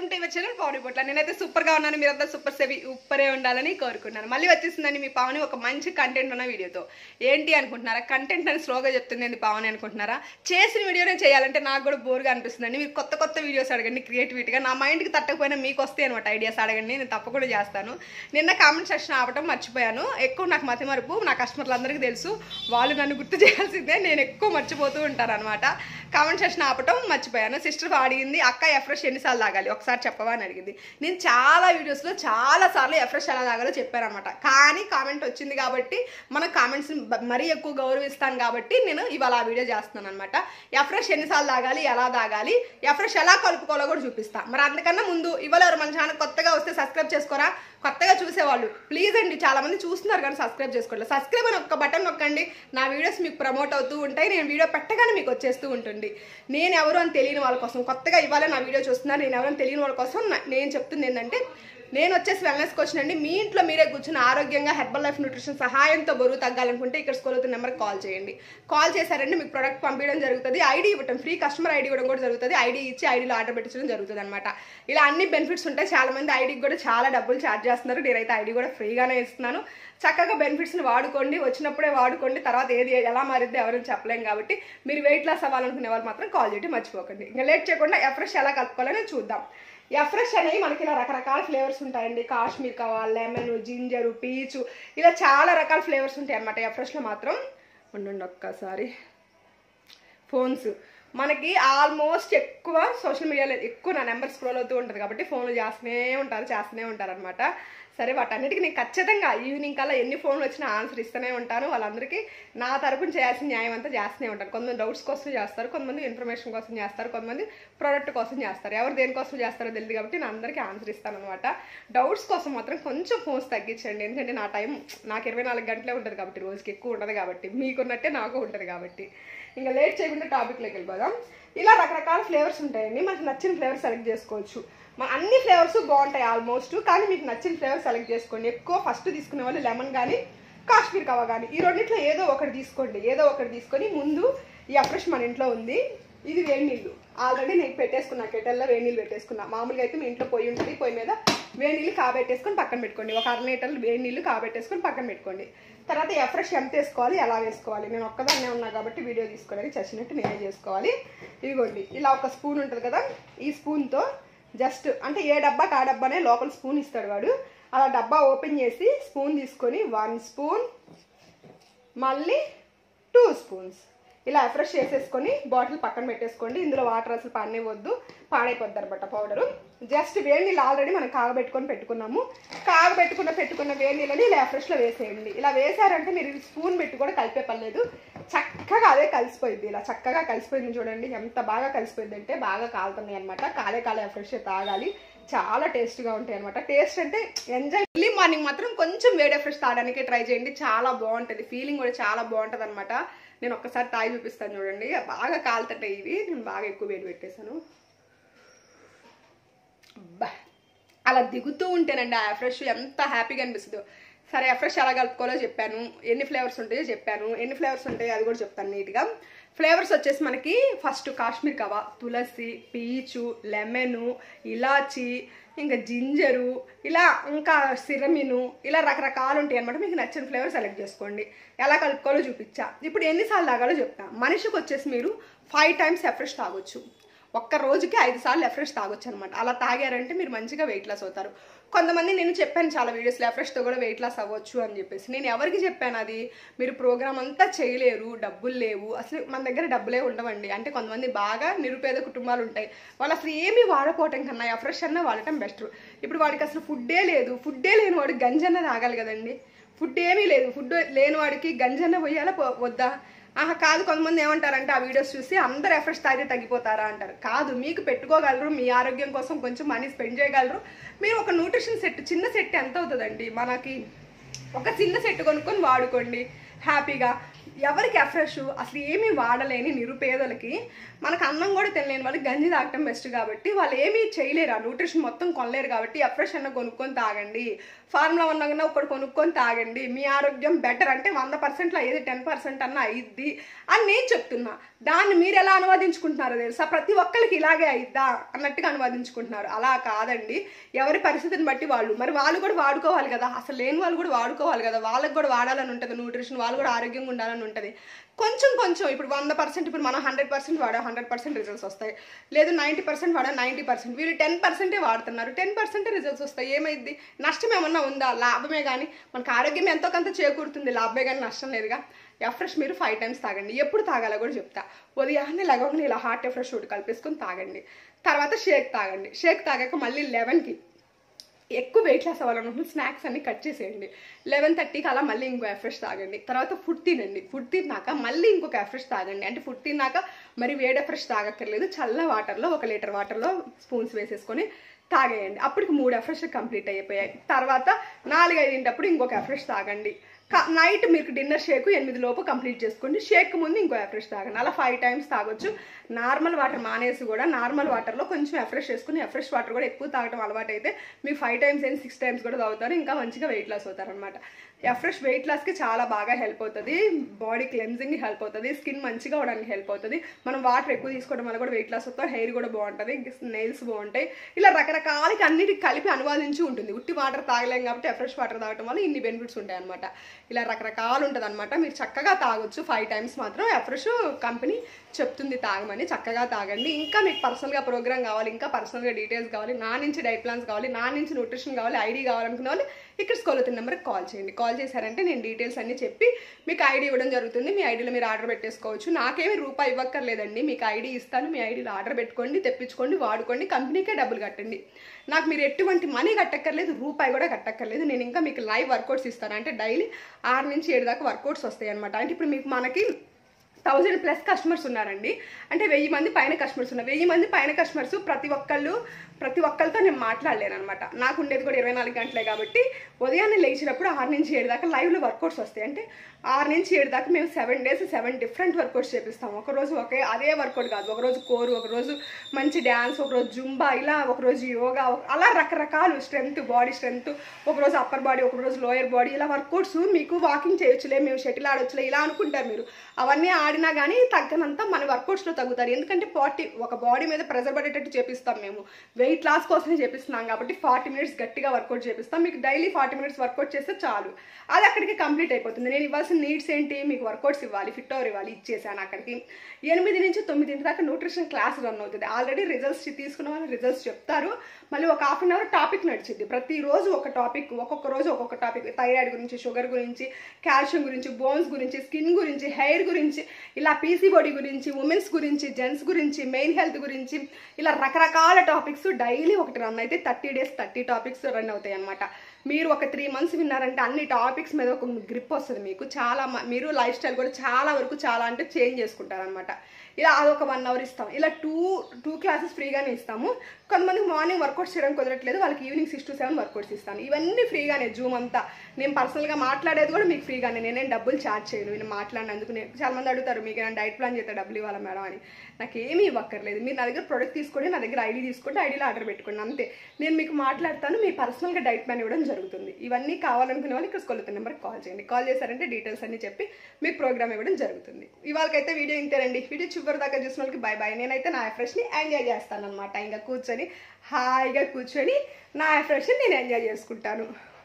Welcome to your channel Pavani Potla. నేనైతే super గా ఉన్నాను, మీరంతా సూపరే ఉండాలని కోరుకున్నాను. మళ్ళీ వచ్చేసిందండి మీ పావని ఒక మంచి కంటెంట్ ఉన్న వీడియోతో. ఏంటి అనుకుంటున్నారా? కంటెంట్ అని స్లోగా చెప్తుంది పావని అనుకుంటున్నారా? చేసిన వీడియోనే చేయాలంటే నాకు కూడా బోర్గా అనిపిస్తుందండి. మీరు కొత్త కొత్త వీడియోస్ అడగండి, క్రియేటివిటీగా. నా మైండ్కి తట్టకపోయినా మీకు వస్తాయి అనమాట ఐడియాస్, అడగండి, నేను తప్పకుండా చేస్తాను. నిన్న కామెంట్ సెక్షన్ ఆపటం మర్చిపోయాను. ఎక్కువ నాకు మతిమరుపు, నా కస్టమర్లు అందరికీ తెలుసు, వాళ్ళు నన్ను గుర్తు చేయాల్సిందే. నేను ఎక్కువ మర్చిపోతూ ఉంటాను అనమాట. కామెంట్ సెక్షన్ ఆపటం మర్చిపోయాను. సిస్టర్ అడిగింది, అక్క ఎఫ్రెష్ ఎన్నిసార్లు తాగాలి ఒకసారి చెప్పవా అని అడిగింది. నేను చాలా వీడియోస్లో చాలా సార్లు ఎఫ్రెష్ ఎలా తాగాలో చెప్పాను అనమాట. కానీ కామెంట్ వచ్చింది కాబట్టి మన కామెంట్స్ మరీ ఎక్కువ గౌరవిస్తాను కాబట్టి నేను ఇవాళ ఆ వీడియో చేస్తున్నాను అనమాట. ఎఫ్రెష్ ఎన్నిసార్లు తాగాలి, ఎలా తాగాలి, ఎఫ్రెష్ ఎలా కలుపుకోవాలో కూడా చూపిస్తా. మరి అందుకన్నా ముందు ఇవాళ ఎవరు మన ఛానల్ కొత్తగా వస్తే సబ్స్క్రైబ్ చేసుకోరా. కొత్తగా చూసేవాళ్ళు ప్లీజ్ అండి, చాలా మంది చూస్తున్నారు కానీ సబ్స్క్రైబ్ చేసుకోవట్లేదు. సబ్స్క్రైబ్ అని ఒక్క బటన్ నొక్కండి, నా వీడియోస్ మీకు ప్రమోట్ అవుతూ ఉంటాయి. నేను వీడియో పెట్టగానే మీకు వచ్చేస్తూ ఉంటుంది. నేను ఎవరు అని తెలియని వాళ్ళ కోసం, కొత్తగా ఇవాళ నా వీడియో చూస్తున్నారు, నేను ఎవరు అని తెలియని వాళ్ళ కోసం నేను చెప్తుంది ఏంటంటే, నేను వచ్చేసి వెల్నెస్ కోచ్ అండి. మీ ఇంట్లో మీరే కూర్చొని ఆరోగ్యంగా హెర్బల్ లైఫ్ న్యూట్రిషన్ సహాయంతో బరువు తగ్గాలనుకుంటే ఇక్కడ స్కూల్ అవుతున్న నెంబర్కి కాల్ చేయండి. కాల్ చేశారంటే మీకు ప్రొడక్ట్ పంపించడం జరుగుతుంది. ఐడి ఇవ్వడం, ఫ్రీ కస్టమర్ ఐడి ఇవ్వడం కూడా జరుగుతుంది. ఐడి ఇచ్చి ఐడిలో ఆర్డర్ పెట్టించడం జరుగుతుంది అనమాట. ఇలా అన్ని బెనిఫిట్స్ ఉంటాయి. చాలా మంది ఐడికి కూడా చాలా డబ్బులు ఛార్జ్ చేస్తున్నారు. నేనైతే ఐడి కూడా ఫ్రీగానే ఇస్తున్నాను. చక్కగా బెనిఫిట్స్ని వాడుకోండి, వచ్చినప్పుడే వాడుకోండి. తర్వాత ఏది ఎలా మారిద్దో ఎవరైనా చెప్పలేం కాబట్టి మీరు వెయిట్ లాస్ అవ్వాలనుకునే వాళ్ళు మాత్రం కాల్ చేయడం మర్చిపోకండి. ఇంకా లేట్ చేయకుండా ఎఫ్రెష్ ఎలా కలుపుకోవాలని చూద్దాం. ఎఫ్రెష్ అనేవి మనకి ఇలా రకరకాల ఫ్లేవర్స్ ఉంటాయండి. కాశ్మీర్ కవా, లెమన్, జింజరు, పీచు, ఇలా చాలా రకాల ఫ్లేవర్స్ ఉంటాయి అన్నమాట ఎఫ్రెష్లో మాత్రం. ఉండండి ఒక్కసారి. ఫోన్స్ మనకి ఆల్మోస్ట్ ఎక్కువ సోషల్ మీడియాలో ఎక్కువ నా నెంబర్ స్క్రోల్ అవుతూ ఉంటుంది కాబట్టి ఫోన్లు చేస్తూనే ఉంటారు అనమాట. సరే, వాటన్నిటికీ నేను ఖచ్చితంగా ఈవినింగ్ కల్లా ఎన్ని ఫోన్లు వచ్చినా ఆన్సర్ ఇస్తూనే ఉంటాను. వాళ్ళందరికీ నా తరపున చేయాల్సిన న్యాయం అంతా చేస్తూనే ఉంటాను. కొంతమంది డౌట్స్ కోసం చేస్తారు, కొంతమంది ఇన్ఫర్మేషన్ కోసం చేస్తారు, కొంతమంది ప్రోడక్ట్ కోసం చేస్తారు. ఎవరు దేనికోసం చేస్తారో తెలియదు కాబట్టి నేను అందరికీ ఆన్సర్ ఇస్తాను అనమాట. డౌట్స్ కోసం మాత్రం కొంచెం ఫోన్స్ తగ్గించండి, ఎందుకంటే నా టైం నాకు 24 గంటలే ఉంటుంది కాబట్టి, రోజుకి ఎక్కువ ఉండదు కాబట్టి, మీకున్నట్టే నాకు ఉంటుంది కాబట్టి. ఇంకా లేట్ చేయకుండా టాపిక్లోకి వెళ్ళిపోదాం. ఇలా రకరకాల ఫ్లేవర్స్ ఉంటాయండి. మనకు నచ్చిన ఫ్లేవర్ సెలెక్ట్ చేసుకోవచ్చు. అన్ని ఫ్లేవర్స్ బాగుంటాయి ఆల్మోస్ట్, కానీ మీకు నచ్చిన ఫ్లేవర్ సెలెక్ట్ చేసుకోండి. ఎక్కువ ఫస్ట్ తీసుకునే వాళ్ళు లెమన్ కానీ కాశ్మీర్ కవా కానీ, ఈ రెండిట్లో ఏదో ఒకటి తీసుకోండి. ఏదో ఒకటి తీసుకొని ముందు ఈ ఎఫ్రెష్ మన ఇంట్లో ఉంది. ఇది వేడి నీళ్ళు ఆల్రెడీ నేను పెట్టేసుకున్నా, కెటల్లో వేడి నీళ్ళు పెట్టేసుకున్నా. మామూలుగా అయితే మీ ఇంట్లో పొయ్యి ఉంటుంది, పొయ్యి మీద వేడి నీళ్ళు కాబెట్టేసుకొని పక్కన పెట్టుకోండి. ఒక 1/2 లీటర్లు వేడి నీళ్ళు కాబెట్టేసుకొని పక్కన పెట్టుకోండి. తర్వాత ఎఫ్రెష్ ఎంత వేసుకోవాలి, ఎలా వేసుకోవాలి, నేను ఒక్కదాన్నే ఉన్నా కాబట్టి వీడియో తీసుకోవడానికి చచ్చినట్టు నేనే చేసుకోవాలి. ఇదిగోండి, ఇలా ఒక స్పూన్ ఉంటుంది కదా, ఈ స్పూన్తో జస్ట్ అంటే ఏ డబ్బాకి ఆ డబ్బానే లోపల స్పూన్ ఇస్తాడు వాడు. అలా డబ్బా ఓపెన్ చేసి స్పూన్ తీసుకొని 1 స్పూన్, మళ్ళీ 2 స్పూన్స్ ఇలా ఎఫ్రెష్ చేసేసుకొని బాటిల్ పక్కన పెట్టేసుకోండి. ఇందులో వాటర్ అసలు పాడనివ్వద్దు, పాడైపోద్ది అనమాట పౌడరు. జస్ట్ వేడి నీళ్ళు ఆల్రెడీ మనం కాగబెట్టుకొని పెట్టుకున్నాము. పెట్టుకున్న వేడి నీళ్ళని ఇలా ఎఫ్రెష్లో వేసేయండి. ఇలా వేసారంటే మీరు స్పూన్ పెట్టి కూడా కలిపే పర్లేదు, చక్కగా అదే కలిసిపోయింది. ఇలా చక్కగా కలిసిపోయింది చూడండి, ఎంత బాగా కలిసిపోయింది అంటే బాగా కాలుతున్నాయి అనమాట. కాలే ఎఫ్రెష్ తాగాలి, చాలా టేస్ట్గా ఉంటాయి అనమాట. టేస్ట్ అంటే ఎంజాయ్. ఎర్లీ మార్నింగ్ మాత్రం కొంచెం వేడి ఎఫ్రెష్ తాగడానికి ట్రై చేయండి, చాలా బాగుంటుంది. ఫీలింగ్ కూడా చాలా బాగుంటుంది అనమాట. నేను ఒక్కసారి తాగి చూపిస్తాను చూడండి. బాగా కాలుతుంటాయి ఇవి, నేను బాగా ఎక్కువ వేడి పెట్టేశాను. అలా దిగుతూ ఉంటేనండి ఆ ఎఫ్రెష్ ఎంత హ్యాపీగా అనిపిస్తుందో. సరే, ఎఫ్రెష్ ఎలా కలుపుకోవాలో చెప్పాను, ఎన్ని ఫ్లేవర్స్ ఉంటాయో చెప్పాను. ఎన్ని ఫ్లేవర్స్ ఉంటాయో అది కూడా చెప్తాను నీట్గా. ఫ్లేవర్స్ వచ్చేసి మనకి ఫస్ట్ కాశ్మీర్ కవా, తులసి, పీచు, లెమను, ఇలాచి, ఇంకా జింజరు, ఇలా ఇంకా సిరమిను, ఇలా రకరకాలు ఉంటాయి అనమాట. మీకు నచ్చిన ఫ్లేవర్ సెలెక్ట్ చేసుకోండి. ఎలా కలుపుకోవాలో చూపించా. ఇప్పుడు ఎన్నిసార్లు తాగాలో చెప్తా. మనిషికి వచ్చేసి మీరు 5 టైమ్స్ ఎఫ్రెష్ తాగొచ్చు. ఒక్క రోజుకి 5 సార్లు ఎఫ్రెష్ తాగొచ్చు అనమాట. అలా తాగారంటే మీరు మంచిగా వెయిట్ లాస్ అవుతారు. కొంతమంది నేను చెప్పాను చాలా వీడియోస్లో ఎఫ్రెష్తో కూడా వెయిట్ లాస్ అవ్వచ్చు అని చెప్పేసి. నేను ఎవరికి చెప్పాను అది? మీరు ప్రోగ్రామ్ అంతా చేయలేరు, డబ్బులు లేవు, అసలు మన దగ్గర డబ్బులే ఉండవండి అంటే కొంతమంది బాగా నిరుపేద కుటుంబాలు ఉంటాయి, వాళ్ళు అసలు ఏమీ వాడుకోవటం కన్నా ఎఫ్రెష్ అన్నా వాడటం బెస్ట్. ఇప్పుడు వాడికి అసలు ఫుడ్డే లేని వాడు గంజన్న తాగాలి కదండి. ఫుడ్ ఏమీ లేదు, ఫుడ్ లేని వాడికి గంజన్న పోయాలా వద్దా? కాదు. కొంతమంది ఏమంటారంటే ఆ వీడియోస్ చూసి అందరు ఎఫ్రెష్ తాగితే తగ్గిపోతారా అంటారు. కాదు, మీకు పెట్టుకోగలరు, మీ ఆరోగ్యం కోసం కొంచెం మనీ స్పెండ్ చేయగలరు. మీరు ఒక న్యూట్రిషన్ సెట్, చిన్న సెట్ ఎంత అవుతుందండి మనకి, ఒక చిన్న సెట్ కొనుక్కొని వాడుకోండి హ్యాపీగా. ఎవరికి అఫ్రెష్ అసలు ఏమీ వాడలేని నిరుపేదలకి, మనకు అన్నం కూడా తినలేని వాళ్ళకి గంజి తాగటం బెస్ట్ కాబట్టి వాళ్ళు ఏమీ చేయలేరు, ఆ న్యూట్రిషన్ మొత్తం కొనలేరు కాబట్టి అఫ్రెష్ అన్న కొనుక్కొని తాగండి, ఫార్ములా అన్న ఒకటి కొనుక్కొని తాగండి, మీ ఆరోగ్యం బెటర్. అంటే 100%లో ఏది 10% అన్న అయిద్ది అని నేను చెప్తున్నా. దాన్ని మీరు ఎలా అనువాదించుకుంటున్నారో తెలుసా, ప్రతి ఒక్కరికి ఇలాగే అయిద్దా అన్నట్టుగా అనువాదించుకుంటున్నారు. అలా కాదండి, ఎవరి పరిస్థితిని బట్టి వాళ్ళు, మరి వాళ్ళు కూడా వాడుకోవాలి కదా, అసలు లేని వాళ్ళు కూడా వాడుకోవాలి కదా, వాళ్ళకి కూడా వాడాలని ఉంటుంది న్యూట్రిషన్, వాళ్ళు కూడా ఆరోగ్యంగా ఉండాలని ఉంటుంది. కొంచెం కొంచెం ఇప్పుడు 100%, ఇప్పుడు మనం 100% వాడా 100% రిజల్ట్స్ వస్తాయి, లేదు 90% వాడా 90%, వీళ్ళు 10% వాడుతున్నారు, 10% రిజల్ట్స్ వస్తాయి. ఏమైంది, నష్టం ఏమన్నా ఉందా? లాభమే కానీ, మనకు ఆరోగ్యం ఎంతో కొంత చేకూరుతుంది, లాభమే కానీ నష్టం లేదుగా. ఎఫ్రెష్ మీరు 5 times తాగండి. ఎప్పుడు తాగాలో కూడా చెప్తా. ఉదయాన్నే లగవని ఇలా హాట్ ఎఫ్రెష్ ఒకటి కలిపేసుకొని తాగండి. తర్వాత షేక్ తాగండి. షేక్ తాగాక మళ్ళీ 11కి ఎక్కువ వెయిట్ లాస్ అవ్వాలనుకుంటున్న స్నాక్స్ అన్ని కట్ చేసేయండి. 11:30కి అలా మళ్ళీ ఇంకో ఎఫ్రెష్ తాగండి. తర్వాత ఫుడ్ తినండి. ఫుడ్ తిన్నాక మళ్ళీ ఇంకొక ఎఫ్రెష్ తాగండి. అంటే ఫుడ్ తిన్నాక మరి వేడి ఎఫ్రెష్ తాగక్కర్లేదు, చల్ల వాటర్లో 1 లీటర్ వాటర్లో స్పూన్స్ వేసేసుకొని తాగేయండి. అప్పటికి 3 ఎఫ్రెష్ కంప్లీట్ అయిపోయాయి. తర్వాత 4-5 ఇంకొక ఎఫ్రెష్ తాగండి. నైట్ మీకు డిన్నర్ షేక్ 8 లోపు కంప్లీట్ చేసుకోండి. షేక్ ముందు ఇంకో ఎఫ్రెష్ తాగండి. అలా 5 times తాగొచ్చు. నార్మల్ వాటర్ మానేసి కూడా నార్మల్ వాటర్లో కొంచెం ఎఫ్రెష్ చేసుకుని, ఎఫ్రెష్ వాటర్ కూడా ఎక్కువ తాగడం అలవాటు అయితే మీకు 5 times అయినా 6 times కూడా తాగుతారు, ఇంకా మంచిగా వెయిట్ లాస్ అవుతారు అనమాట. ఎఫ్రెష్ వెయిట్ లాస్కి చాలా బాగా హెల్ప్ అవుతుంది, బాడీ క్లెన్జింగ్కి హెల్ప్ అవుతుంది, స్కిన్ మంచిగా అవడానికి హెల్ప్ అవుతుంది. మనం వాటర్ ఎక్కువ తీసుకోవడం వల్ల కూడా వెయిట్ లాస్ అవుతాం, హెయిర్ కూడా బాగుంటుంది, నెయిల్స్ బాగుంటాయి. ఇలా రకరకాలకి అన్నిటికి కలిపి అనువాదించి ఉంటుంది. ఉట్టి వాటర్ తాగలేం కాబట్టి ఎఫ్రెష్ వాటర్ తాగడం వల్ల ఇన్ని బెనిఫిట్స్ ఉంటాయి అనమాట. ఇలా రకరకాలు ఉంటుంది అనమాట. మీరు చక్కగా తాగొచ్చు. 5 times మాత్రం ఎఫ్రెష్ కంపెనీ చెప్తుంది తాగమని, చక్కగా తాగండి. ఇంకా మీకు పర్సనల్గా ప్రోగ్రామ్ కావాలి, ఇంకా పర్సనల్గా డీటెయిల్స్ కావాలి, నా నుంచి డైట్ ప్లాన్స్ కావాలి, నా నుంచి న్యూట్రిషన్ కావాలి, ఐడి కావాలనుకునే వాళ్ళు ఇక్కడ స్క్రోల్ అవుతున్న నెంబర్కి కాల్ చేయండి. కాల్ చేశారంటే నేను డీటెయిల్స్ అన్ని చెప్పి మీకు ఐడి ఇవ్వడం జరుగుతుంది. మీ ఐడీలో మీరు ఆర్డర్ పెట్టేసుకోవచ్చు. నాకేమి రూపాయి ఇవ్వక్కర్లేదండి, మీకు ఐడి ఇస్తాను, మీ ఐడీలో ఆర్డర్ పెట్టుకోండి, తెప్పించుకోండి, వాడుకోండి, కంపెనీకే డబ్బులు కట్టండి. నాకు మీరు ఎటువంటి మనీ కట్టక్కర్లేదు, రూపాయి కూడా కట్టక్కర్లేదు. నేను ఇంకా మీకు లైవ్ వర్కౌట్స్ ఇస్తాను. అంటే డైలీ 6 నుంచి 7 దాకా వర్కౌట్స్ వస్తాయి అనమాట. అంటే ఇప్పుడు మీకు మనకి 1000+ కస్టమర్స్ ఉన్నారండి. అంటే 1000 మంది పైన కస్టమర్స్ ఉన్నారు. 1000 మంది పైన కస్టమర్స్ ప్రతి ఒక్కరితో నేను మాట్లాడలేను అనమాట. నాకు ఉండేది కూడా 24 గంటలే కాబట్టి ఉదయాన్నే లేచినప్పుడు 6 నుంచి 7 దాకా లైవ్లో వర్కౌట్స్ వస్తాయి. అంటే 6 నుంచి 7 దాకా మేము 7 days 7 డిఫరెంట్ వర్కౌట్స్ చేపిస్తాం. ఒకరోజు అదే వర్కౌట్ కాదు, ఒకరోజు కోరు, ఒకరోజు మంచి డ్యాన్స్, ఒకరోజు జుంబా, ఇలా ఒకరోజు యోగా, అలా రకరకాలు స్ట్రెంత్, బాడీ స్ట్రెంత్, ఒకరోజు అప్పర్ బాడీ, ఒకరోజు లోయర్ బాడీ, ఇలా వర్కౌట్స్. మీకు వాకింగ్ చేయొచ్చులే, మేము షటిల్ ఆడొచ్చులే ఇలా అనుకుంటారు మీరు. అవన్నీ ఆడినా కానీ తగ్గనంత మన వర్కౌట్స్లో తగ్గుతారు. ఎందుకంటే ఒక బాడీ మీద ప్రెజర్ పడేటట్టు చేపిస్తాం. మేము వెయిట్ లాస్ కోసమే చేపిస్తున్నాం కాబట్టి 40 minutes గట్టిగా వర్కౌట్ చేపిస్తాం. మీకు డైలీ 40 minutes వర్కౌట్ చేస్తే చాలు, అది అక్కడికి కంప్లీట్ అయిపోతుంది. నేను ఇవ్వాల్సిన నీడ్స్ ఏంటి, మీకు వర్కౌట్స్ ఇవ్వాలి, ఫిట్ అవర్ ఇవ్వాలి, ఇచ్చేసాను. అక్కడికి 8 నుంచి 9 దాకా న్యూట్రిషన్ క్లాస్ రన్ అవుతుంది. ఆల్రెడీ రిజల్ట్స్ తీసుకున్న వాళ్ళు రిజల్ట్స్ చెప్తారు. మళ్ళీ ఒక 1/2 hour టాపిక్ నడిచింది. ప్రతిరోజు ఒక టాపిక్, ఒక్కొక్క రోజు ఒక్కొక్క టాపిక్. థైరాయిడ్ గురించి, షుగర్ గురించి, కాల్షియం గురించి, బోన్స్ గురించి, స్కిన్ గురించి, హెయిర్ గురించి, ఇలా పీసీఓడి గురించి, ఉమెన్స్ గురించి, జెంట్స్ గురించి, మెయిన్ హెల్త్ గురించి, ఇలా రకరకాల టాపిక్స్ డైలీ ఒకటి రన్ అయితే 30 days 30 టాపిక్స్ రన్ అవుతాయి అనమాట. మీరు ఒక 3 months విన్నారంటే అన్ని టాపిక్స్ మీద ఒక గ్రిప్ వస్తుంది మీకు. మీరు లైఫ్ స్టైల్ కూడా చాలా వరకు అంటే చేంజ్ చేసుకుంటారనమాట. ఇలా అదొక 1 hour ఇస్తాం. ఇలా 2 classes ఫ్రీగానే ఇస్తాము. కొంతమందికి మార్నింగ్ వర్కౌట్స్ చేయడం కుదరట్లేదు, వాళ్ళకి ఈవినింగ్ 6 to 7 వర్కౌట్స్ ఇస్తాను. ఇవన్నీ ఫ్రీగానే, జూమ్ అంతా. నేను పర్సనల్గా మాట్లాడేది కూడా మీకు ఫ్రీగానే, నేనేం డబ్బులు ఛార్జ్ చేయను. నేను మాట్లాడినందుకు చాలా మంది అడుగుతారు, మీకు నేను డైట్ ప్లాన్ చేస్తే డబ్బులు ఇవ్వాలా మేడం అని. నాకు ఏమీ ఇవ్వక్కర్లేదు. మీరు నా దగ్గర ప్రొడక్ట్ తీసుకోండి, నా దగ్గర ఐడి తీసుకోండి, ఐడీలో ఆర్డర్ పెట్టుకోండి, అంతే. నేను మీకు మాట్లాడతాను, మీ పర్సనల్గా డైట్ ప్లాన్ ఇవ్వడం జరుగుతుంది. ఇవన్నీ కావాలనుకునే వాళ్ళు ఇక్కడ స్కూల్ నెంబర్కి కాల్ చేయండి. కాల్ చేశారంటే డీటెయిల్స్ అన్ని చెప్పి మీకు ప్రోగ్రామ్ ఇవ్వడం జరుగుతుంది. ఇవాళకైతే వీడియో ఇంతేనండి. వీడియో చివరి దాకా చూసిన వాళ్ళకి బై బై. నేనైతే నా ఎఫ్రెష్ని ఎంజాయ్ చేస్తాను అనమాట. ఇంకా కూర్చొని హాయిగా కూర్చొని నా ఎఫ్రెష్ని నేను ఎంజాయ్ చేసుకుంటాను.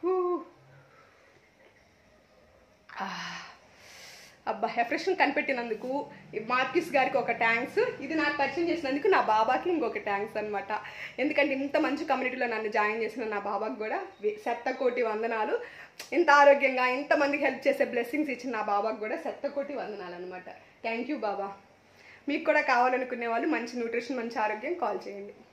అబ్బా, ఎఫ్రెష్ని కనిపెట్టినందుకు మార్కిస్ గారికి ఒక థ్యాంక్స్. ఇది నాకు పరిచయం చేసినందుకు నా బాబాకి ఇంకొక థ్యాంక్స్ అనమాట. ఎందుకంటే ఇంత మంచి కమ్యూనిటీలో నన్ను జాయిన్ చేసిన నా బాబాకి కూడా 100,000,000 వందనాలు. ఇంత ఆరోగ్యంగా ఇంతమందికి హెల్ప్ చేసే బ్లెస్సింగ్స్ ఇచ్చిన నా బాబాకి కూడా 100,000,000 వందనాలు అనమాట. థ్యాంక్ యూ బాబా. మీకు కూడా కావాలనుకునే వాళ్ళు మంచి న్యూట్రిషన్, మంచి ఆరోగ్యం కాల్ చేయండి.